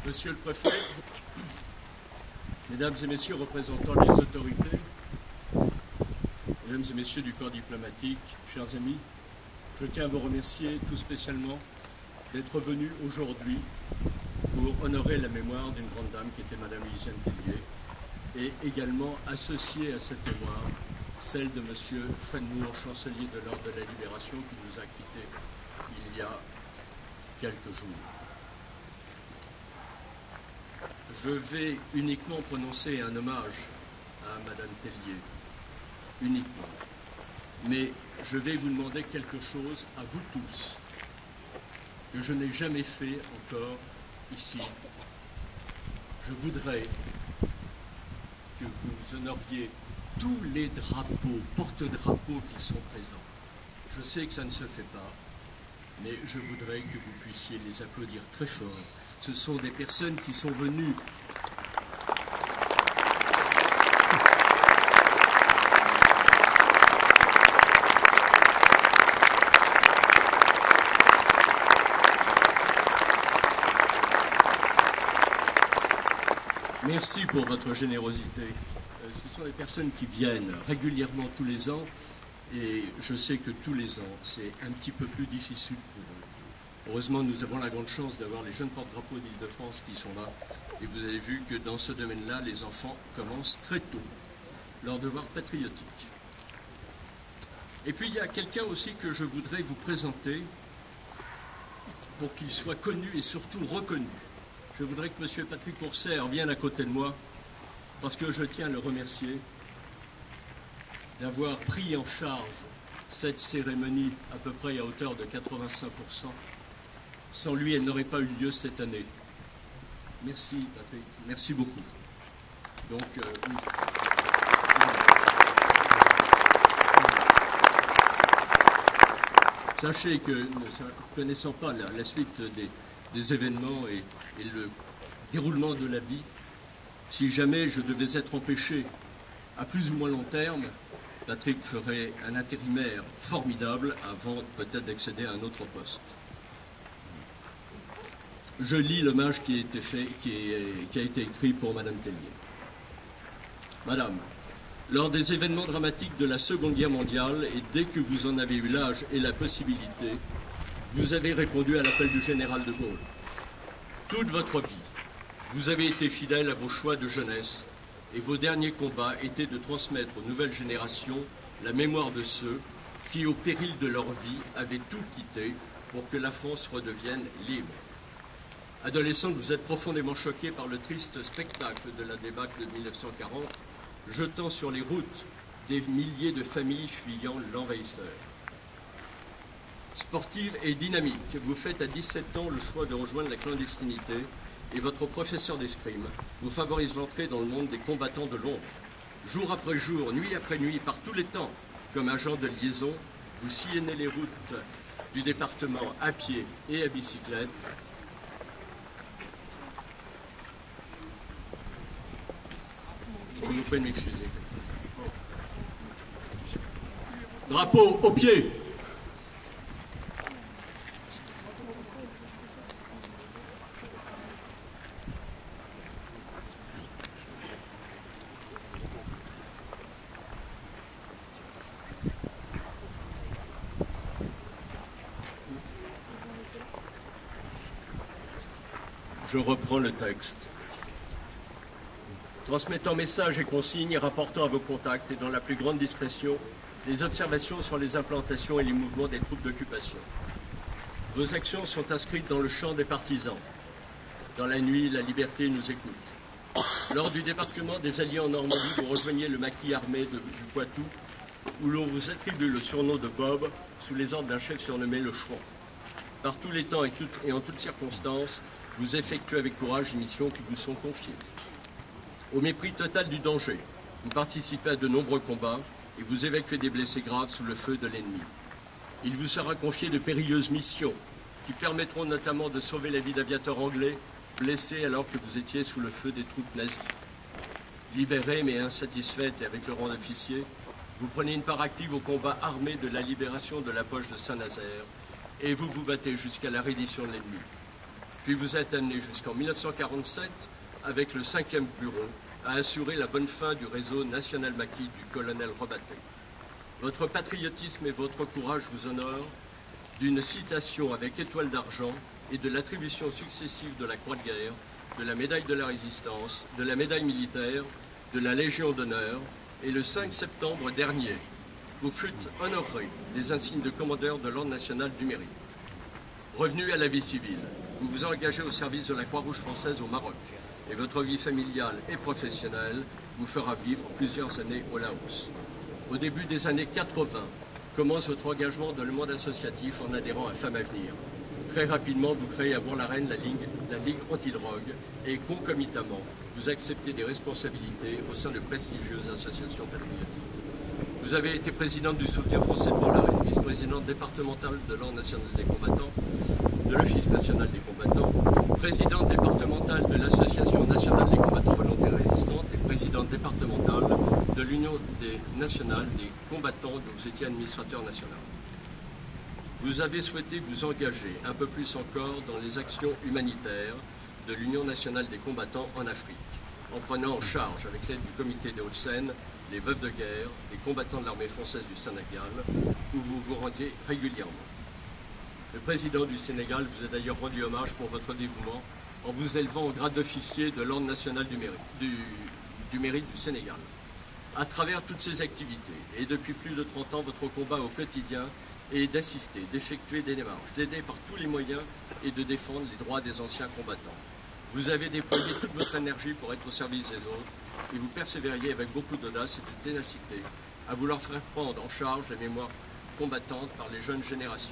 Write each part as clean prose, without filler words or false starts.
Monsieur le Préfet, Mesdames et Messieurs représentants des autorités, Mesdames et Messieurs du corps diplomatique, chers amis, je tiens à vous remercier tout spécialement d'être venus aujourd'hui pour honorer la mémoire d'une grande dame qui était Madame Lisiane Tellier et également associer à cette mémoire celle de Monsieur Fred Moore, chancelier de l'Ordre de la Libération, qui nous a quittés il y a quelques jours. Je vais uniquement prononcer un hommage à Madame Tellier, uniquement. Mais je vais vous demander quelque chose à vous tous, que je n'ai jamais fait encore ici. Je voudrais que vous honoriez tous les drapeaux, porte-drapeaux qui sont présents. Je sais que ça ne se fait pas, mais je voudrais que vous puissiez les applaudir très fort. Ce sont des personnes qui sont venues Merci pour votre générosité. Ce sont des personnes qui viennent régulièrement tous les ans et je sais que tous les ans, c'est un petit peu plus difficile pour eux. Heureusement, nous avons la grande chance d'avoir les jeunes porte-drapeaux d'Île-de-France qui sont là et vous avez vu que dans ce domaine-là, les enfants commencent très tôt leur devoir patriotique. Et puis, il y a quelqu'un aussi que je voudrais vous présenter pour qu'il soit connu et surtout reconnu. Je voudrais que M. Patrick Courser vienne à côté de moi parce que je tiens à le remercier d'avoir pris en charge cette cérémonie à peu près à hauteur de 85%. Sans lui, elle n'aurait pas eu lieu cette année. Merci Patrick, merci beaucoup. Donc, oui. Sachez que, ne connaissant pas la suite des événements et le déroulement de la vie, si jamais je devais être empêché à plus ou moins long terme, Patrick ferait un intérimaire formidable avant peut-être d'accéder à un autre poste. Je lis l'hommage qui a été fait, qui a été écrit pour Madame Tellier. Madame, lors des événements dramatiques de la Seconde Guerre mondiale et dès que vous en avez eu l'âge et la possibilité, vous avez répondu à l'appel du général de Gaulle. Toute votre vie, vous avez été fidèle à vos choix de jeunesse et vos derniers combats étaient de transmettre aux nouvelles générations la mémoire de ceux qui, au péril de leur vie, avaient tout quitté pour que la France redevienne libre. Adolescente, vous êtes profondément choquée par le triste spectacle de la débâcle de 1940, jetant sur les routes des milliers de familles fuyant l'envahisseur. Sportive et dynamique, vous faites à 17 ans le choix de rejoindre la clandestinité et votre professeur d'escrime vous favorise l'entrée dans le monde des combattants de l'ombre. Jour après jour, nuit après nuit, par tous les temps, comme agent de liaison, vous sillonnez les routes du département à pied et à bicyclette. Je vous prie de m'excuser. Drapeau au pied. Je reprends le texte. Transmettant messages et consignes, rapportant à vos contacts et dans la plus grande discrétion les observations sur les implantations et les mouvements des troupes d'occupation. Vos actions sont inscrites dans le champ des partisans. Dans la nuit, la liberté nous écoute. Lors du débarquement des Alliés en Normandie, vous rejoignez le maquis armé du Poitou, où l'on vous attribue le surnom de Bob, sous les ordres d'un chef surnommé le Chouan. Par tous les temps et en toutes circonstances, vous effectuez avec courage les missions qui vous sont confiées. Au mépris total du danger, vous participez à de nombreux combats et vous évacuez des blessés graves sous le feu de l'ennemi. Il vous sera confié de périlleuses missions qui permettront notamment de sauver la vie d'aviateurs anglais blessés alors que vous étiez sous le feu des troupes nazies. Libérés mais insatisfaites et avec le rang d'officier, vous prenez une part active au combat armé de la libération de la poche de Saint-Nazaire et vous vous battez jusqu'à la reddition de l'ennemi. Puis vous êtes amené jusqu'en 1947, avec le 5e bureau, à assurer la bonne fin du réseau national maquis du colonel Robatet. Votre patriotisme et votre courage vous honorent d'une citation avec étoile d'argent et de l'attribution successive de la Croix de guerre, de la médaille de la Résistance, de la médaille militaire, de la Légion d'honneur, et le 5 septembre dernier, vous fûtes honoré des insignes de commandeur de l'Ordre national du mérite. Revenu à la vie civile, vous vous engagez au service de la Croix-Rouge française au Maroc, et votre vie familiale et professionnelle vous fera vivre plusieurs années au Laos. Au début des années 80, commence votre engagement dans le monde associatif en adhérant à Femmes Avenir. Très rapidement, vous créez à Bourg-la-Reine la Ligue antidrogue et concomitamment, vous acceptez des responsabilités au sein de prestigieuses associations patriotiques. Vous avez été présidente du Soutien français de Bourg-la-Reine, vice-présidente départementale de l'Ordre national des combattants, de l'Office national des combattants, présidente départementale de l'Association nationale des combattants volontaires et résistantes et présidente départementale de l'Union nationale des combattants dont vous étiez administrateur national. Vous avez souhaité vous engager un peu plus encore dans les actions humanitaires de l'Union nationale des combattants en Afrique, en prenant en charge, avec l'aide du comité des Hauts-de-Seine, les veuves de guerre, les combattants de l'armée française du Sénégal, où vous vous rendiez régulièrement. Le président du Sénégal vous a d'ailleurs rendu hommage pour votre dévouement en vous élevant au grade d'officier de l'Ordre national du mérite du Sénégal. À travers toutes ces activités, et depuis plus de 30 ans, votre combat au quotidien est d'assister, d'effectuer des démarches, d'aider par tous les moyens et de défendre les droits des anciens combattants. Vous avez déployé toute votre énergie pour être au service des autres et vous persévériez avec beaucoup d'audace et de ténacité à vouloir faire prendre en charge la mémoire combattante par les jeunes générations.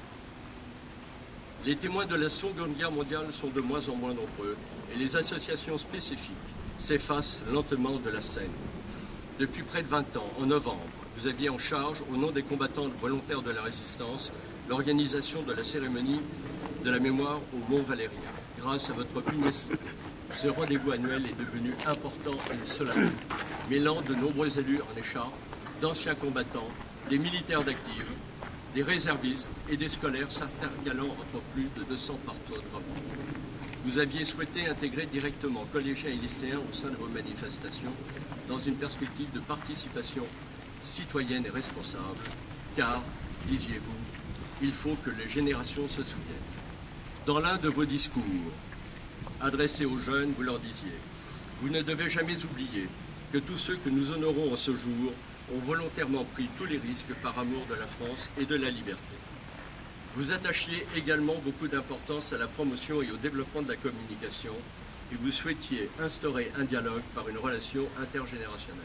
Les témoins de la Seconde Guerre mondiale sont de moins en moins nombreux et les associations spécifiques s'effacent lentement de la scène. Depuis près de 20 ans, en novembre, vous aviez en charge, au nom des combattants volontaires de la Résistance, l'organisation de la cérémonie de la mémoire au Mont Valérien. Grâce à votre pugnacité, ce rendez-vous annuel est devenu important et solennel, mêlant de nombreux élus en écharpe, d'anciens combattants, des militaires d'actifs, des réservistes et des scolaires s'intercalant entre plus de 200 porte-drapeaux. Vous aviez souhaité intégrer directement collégiens et lycéens au sein de vos manifestations dans une perspective de participation citoyenne et responsable, car, disiez-vous, il faut que les générations se souviennent. Dans l'un de vos discours adressés aux jeunes, vous leur disiez « Vous ne devez jamais oublier que tous ceux que nous honorons en ce jour ont volontairement pris tous les risques par amour de la France et de la liberté. » Vous attachiez également beaucoup d'importance à la promotion et au développement de la communication et vous souhaitiez instaurer un dialogue par une relation intergénérationnelle.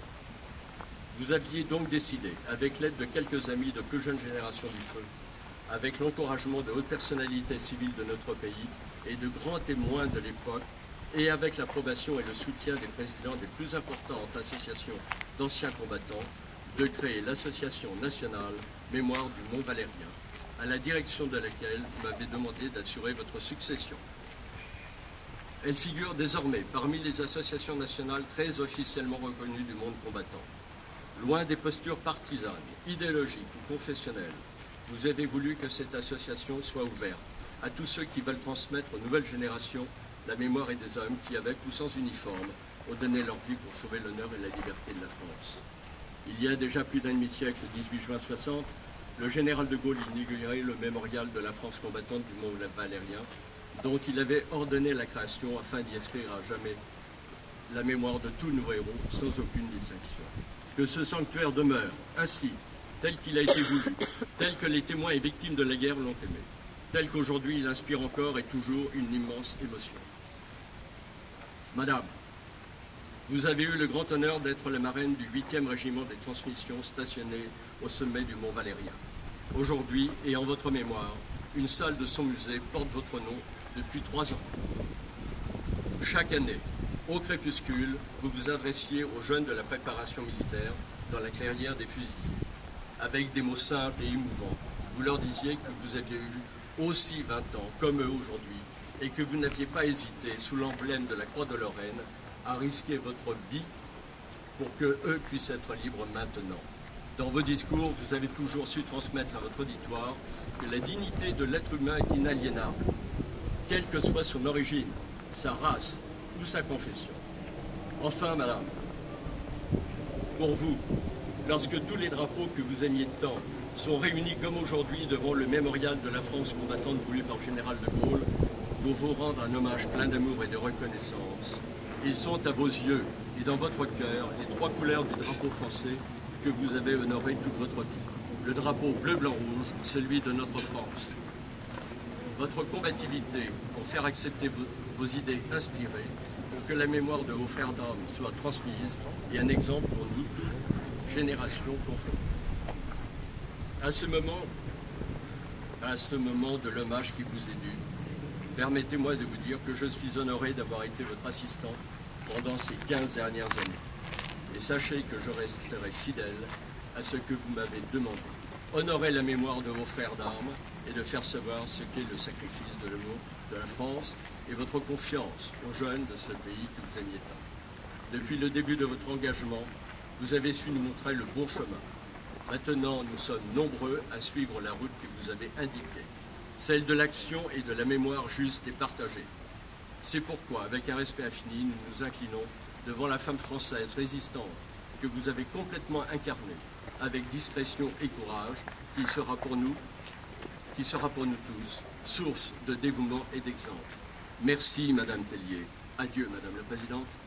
Vous aviez donc décidé, avec l'aide de quelques amis de plus jeunes générations du feu, avec l'encouragement de hautes personnalités civiles de notre pays et de grands témoins de l'époque, et avec l'approbation et le soutien des présidents des plus importantes associations d'anciens combattants, de créer l'association nationale Mémoire du Mont Valérien, à la direction de laquelle vous m'avez demandé d'assurer votre succession. Elle figure désormais parmi les associations nationales très officiellement reconnues du monde combattant. Loin des postures partisanes, idéologiques ou confessionnelles, vous avez voulu que cette association soit ouverte à tous ceux qui veulent transmettre aux nouvelles générations la mémoire et des hommes qui, avec ou sans uniforme, ont donné leur vie pour sauver l'honneur et la liberté de la France. Il y a déjà plus d'un demi-siècle, le 18 juin 60, le général de Gaulle inaugurait le mémorial de la France combattante du Mont Valérien, dont il avait ordonné la création afin d'y inscrire à jamais la mémoire de tous nos héros, sans aucune distinction. Que ce sanctuaire demeure ainsi, tel qu'il a été voulu, tel que les témoins et victimes de la guerre l'ont aimé, tel qu'aujourd'hui il inspire encore et toujours une immense émotion. Madame, vous avez eu le grand honneur d'être la marraine du 8e régiment des transmissions stationné au sommet du Mont Valérien. Aujourd'hui, et en votre mémoire, une salle de son musée porte votre nom depuis 3 ans. Chaque année, au crépuscule, vous vous adressiez aux jeunes de la préparation militaire dans la clairière des fusils. Avec des mots simples et émouvants, vous leur disiez que vous aviez eu aussi 20 ans, comme eux aujourd'hui, et que vous n'aviez pas hésité, sous l'emblème de la Croix de Lorraine, à risquer votre vie pour qu'eux puissent être libres maintenant. Dans vos discours, vous avez toujours su transmettre à votre auditoire que la dignité de l'être humain est inaliénable, quelle que soit son origine, sa race ou sa confession. Enfin, madame, pour vous, lorsque tous les drapeaux que vous aimiez tant sont réunis comme aujourd'hui devant le mémorial de la France combattante voulu par le général de Gaulle, pour vous rendre un hommage plein d'amour et de reconnaissance, ils sont à vos yeux et dans votre cœur les trois couleurs du drapeau français que vous avez honoré toute votre vie. Le drapeau bleu, blanc, rouge, celui de notre France. Votre combativité pour faire accepter vos idées inspirées, pour que la mémoire de vos frères d'armes soit transmise et un exemple pour nous toutes, générations confondues. À ce moment de l'hommage qui vous est dû, permettez-moi de vous dire que je suis honoré d'avoir été votre assistant pendant ces 15 dernières années. Et sachez que je resterai fidèle à ce que vous m'avez demandé. Honorer la mémoire de vos frères d'armes et de faire savoir ce qu'est le sacrifice de l'amour de la France et votre confiance aux jeunes de ce pays que vous aimiez tant. Depuis le début de votre engagement, vous avez su nous montrer le bon chemin. Maintenant, nous sommes nombreux à suivre la route que vous avez indiquée, celle de l'action et de la mémoire juste et partagée. C'est pourquoi, avec un respect infini, nous nous inclinons devant la femme française résistante que vous avez complètement incarnée, avec discrétion et courage, qui sera pour nous tous, source de dévouement et d'exemple. Merci, Madame Tellier. Adieu, Madame la Présidente.